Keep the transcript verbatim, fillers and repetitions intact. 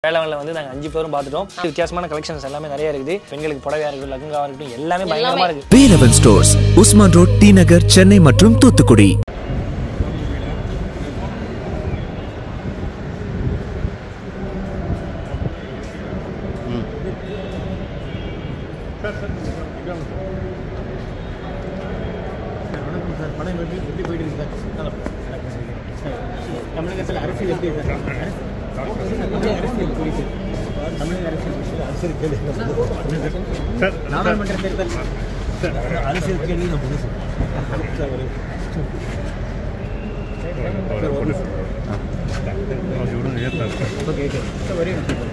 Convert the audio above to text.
வேளாங்கல்ல வந்து நாங்க அஞ்சு பேரும் பார்த்துட்டோம். வித்தியாசமான கலெக்ஷன்ஸ் எல்லாமே நிறைய இருக்குது. பெண்களுக்கு புடவையா இருக்கு, லெஹங்கா இருக்கு, எல்லாமே பயங்கரமா இருக்கு. Velavan stores, Usman road, T Nagar, Chennai மற்றும் தூத்துக்குடி. தமிழகத்தில் அரசியல் எப்படி சார்? அரசியல் குறித்து தமிழக அரசியல் அரசியல் கேள்வி நாடாளுமன்ற தேர்தல் அரசியல் கேள்வி நான் பொண்ணு சார் ஓகே ஓகே சார் வரேன்.